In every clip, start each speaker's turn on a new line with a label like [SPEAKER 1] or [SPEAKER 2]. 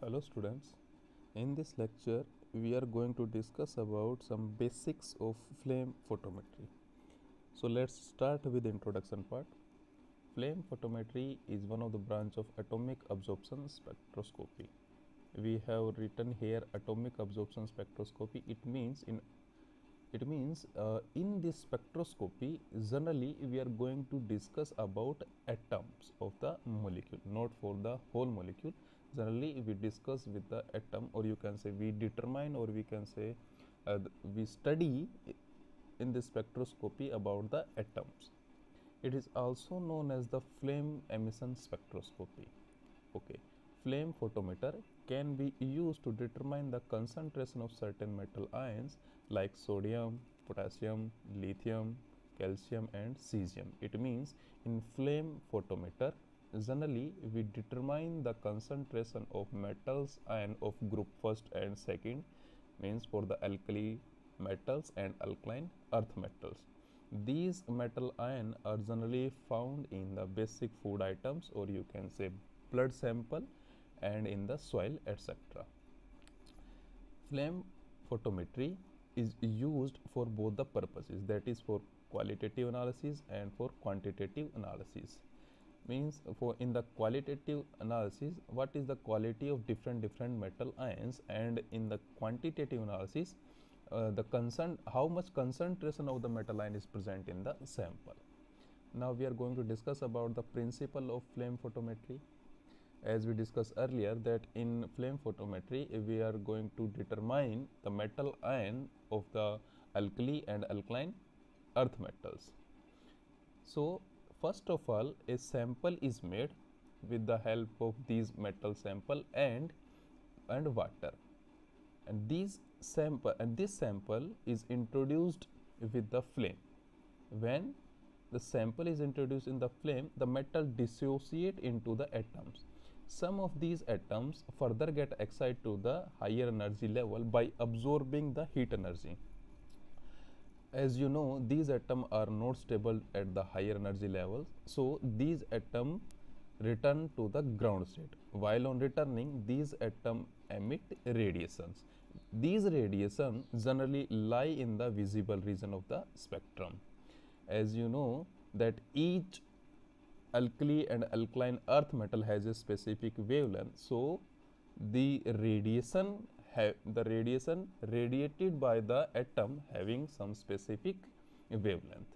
[SPEAKER 1] Hello students, in this lecture we are going to discuss about some basics of flame photometry. So let's start with the introduction part. Flame photometry is one of the branch of atomic absorption spectroscopy. We have written here atomic absorption spectroscopy. It means in this spectroscopy generally we are going to discuss about atoms of the molecule, not for the whole molecule. Generally we discuss with the atom, or you can say we determine, or we can say we study in this spectroscopy about the atoms. It is also known as the flame emission spectroscopy. Okay, flame photometer can be used to determine the concentration of certain metal ions like sodium, potassium, lithium, calcium and cesium. It means in flame photometer generally we determine the concentration of metals ion of group first and second, means for the alkali metals and alkaline earth metals. These metal ion are generally found in the basic food items, or you can say blood sample, and in the soil, etc. Flame photometry is used for both the purposes, that is for qualitative analysis and for quantitative analysis. Means for in the qualitative analysis, what is the quality of different metal ions, and in the quantitative analysis how much concentration of the metal ion is present in the sample. Now we are going to discuss about the principle of flame photometry. As we discussed earlier, that in flame photometry we are going to determine the metal ion of the alkali and alkaline earth metals. So first of all, a sample is made with the help of these metal sample and water, and this sample is introduced with the flame. When the sample is introduced in the flame, the metal dissociate into the atoms. Some of these atoms further get excited to the higher energy level by absorbing the heat energy. As you know, these atoms are not stable at the higher energy levels, so these atoms return to the ground state. While on returning, these atoms emit radiations. These radiations generally lie in the visible region of the spectrum. As you know that each alkali and alkaline earth metal has a specific wavelength, so the radiation radiated by the atom having some specific wavelength.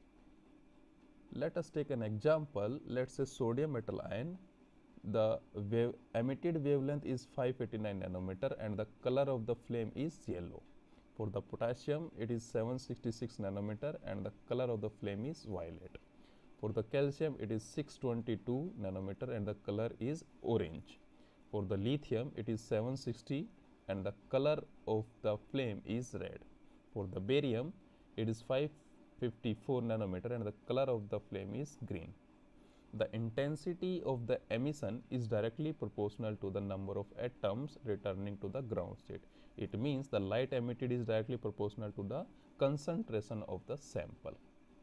[SPEAKER 1] Let us take an example. Let's say sodium metal ion. The emitted wavelength is 589 nanometer and the color of the flame is yellow. For the potassium, it is 766 nanometer and the color of the flame is violet. For the calcium, it is 622 nanometer and the color is orange. For the lithium, it is 760 and the color of the flame is red. For the barium, it is 554 nanometer and the color of the flame is green. The intensity of the emission is directly proportional to the number of atoms returning to the ground state. It means the light emitted is directly proportional to the concentration of the sample.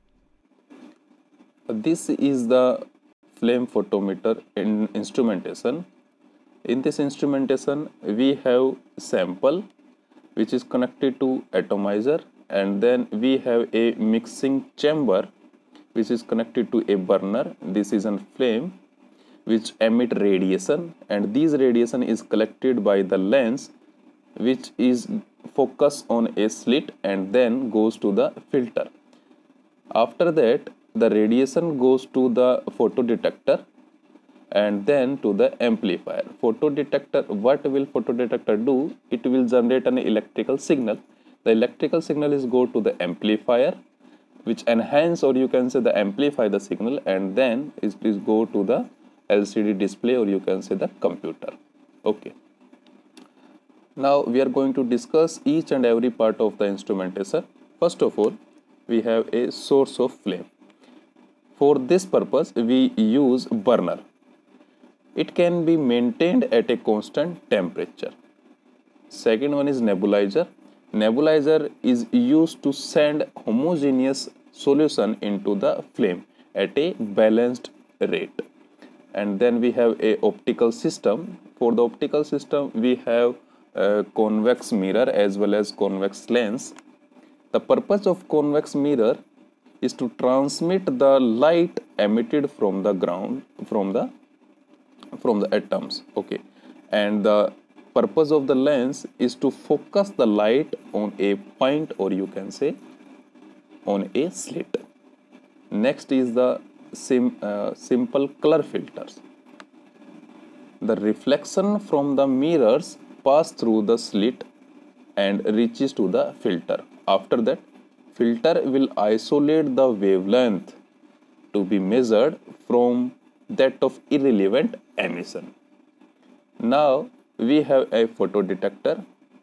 [SPEAKER 1] This is the flame photometer in instrumentation. In this instrumentation, we have sample which is connected to atomizer, and then we have a mixing chamber which is connected to a burner. This is a flame which emit radiation, and this radiation is collected by the lens which is focused on a slit and then goes to the filter. After that, the radiation goes to the photodetector and then to the amplifier. Photodetector, what will photodetector do? It will generate an electrical signal. The electrical signal is go to the amplifier, which enhance, or you can say the amplify the signal, and then it is go to the LCD display, or you can say the computer. Okay. Now we are going to discuss each and every part of the instrumentation. First of all, we have a source of flame. For this purpose, we use burner. It can be maintained at a constant temperature. Second one is nebulizer. Nebulizer is used to send homogeneous solution into the flame at a balanced rate. And then we have a optical system for the optical system, we have a convex mirror as well as convex lens. The purpose of convex mirror is to transmit the light emitted from the ground, from the atoms. Okay, and the purpose of the lens is to focus the light on a point, or you can say on a slit. Next is the simple color filters. The reflection from the mirrors pass through the slit and reaches to the filter. After that, filter will isolate the wavelength to be measured from that of irrelevant emission. Now we have a photodetector.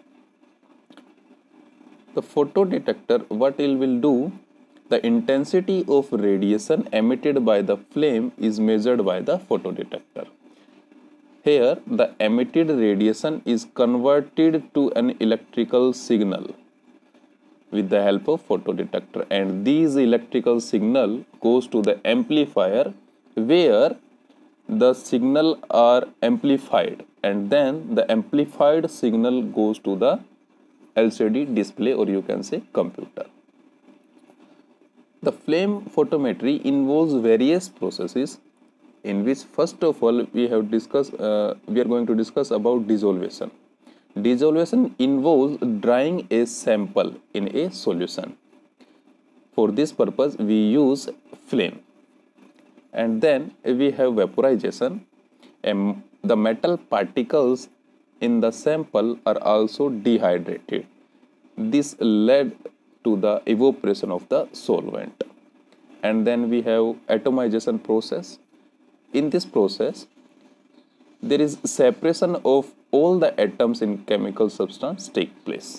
[SPEAKER 1] The photodetector, what it will do, the intensity of radiation emitted by the flame is measured by the photodetector. Here, the emitted radiation is converted to an electrical signal with the help of photodetector, and these electrical signal goes to the amplifier where the signal are amplified, and then the amplified signal goes to the LCD display, or you can say computer. The flame photometry involves various processes, in which first of all we are going to discuss about dissolution. Dissolution involves drying a sample in a solution. For this purpose we use flame. And then we have vaporization, and the metal particles in the sample are also dehydrated. This led to the evaporation of the solvent. And then we have atomization process. In this process, there is separation of all the atoms in chemical substance take place.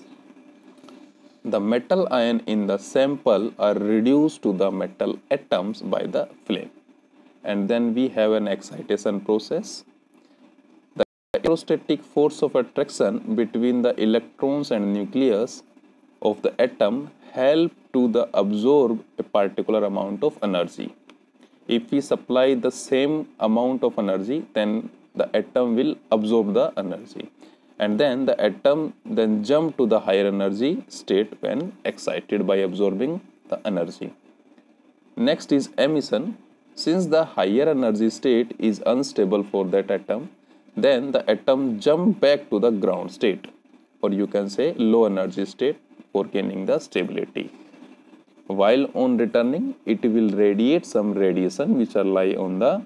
[SPEAKER 1] The metal ion in the sample are reduced to the metal atoms by the flame. And then we have an excitation process. The electrostatic force of attraction between the electrons and nucleus of the atom help to the absorb a particular amount of energy. If we supply the same amount of energy, then the atom will absorb the energy, and then the atom then jump to the higher energy state when excited by absorbing the energy. Next is emission. Since the higher energy state is unstable for that atom, then the atom jump back to the ground state, or you can say low energy state, for gaining the stability. While on returning, it will radiate some radiation which are lie on the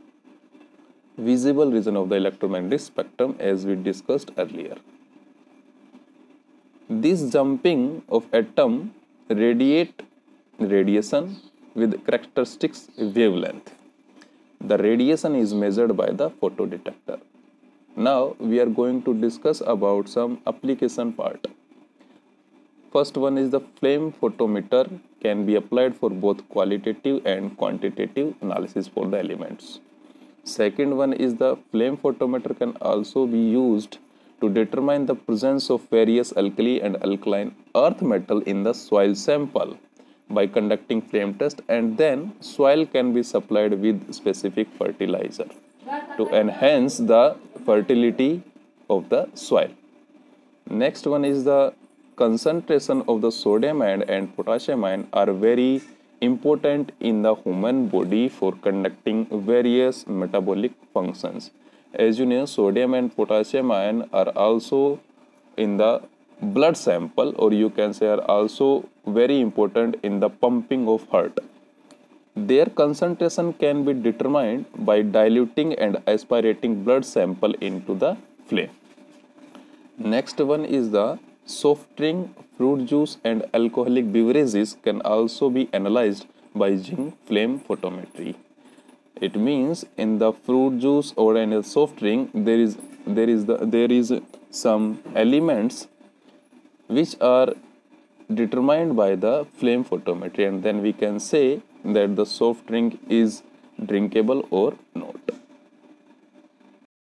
[SPEAKER 1] visible region of the electromagnetic spectrum, as we discussed earlier. This jumping of atom radiate radiation with characteristics wavelength. The radiation is measured by the photodetector. Now we are going to discuss about some application part. First one is the flame photometer can be applied for both qualitative and quantitative analysis for the elements. Second one is the flame photometer can also be used to determine the presence of various alkali and alkaline earth metal in the soil sample by conducting flame test, and then soil can be supplied with specific fertilizer to enhance the fertility of the soil. Next one is the concentration of the sodium ion and potassium ion are very important in the human body for conducting various metabolic functions. As you know, sodium and potassium ion are also in the blood sample, or you can say are also very important in the pumping of heart. Their concentration can be determined by diluting and aspirating blood sample into the flame. Next one is the soft drink, fruit juice and alcoholic beverages can also be analyzed by using flame photometry. It means in the fruit juice or in a soft drink there is some elements which are determined by the flame photometry, and then we can say that the soft drink is drinkable or not.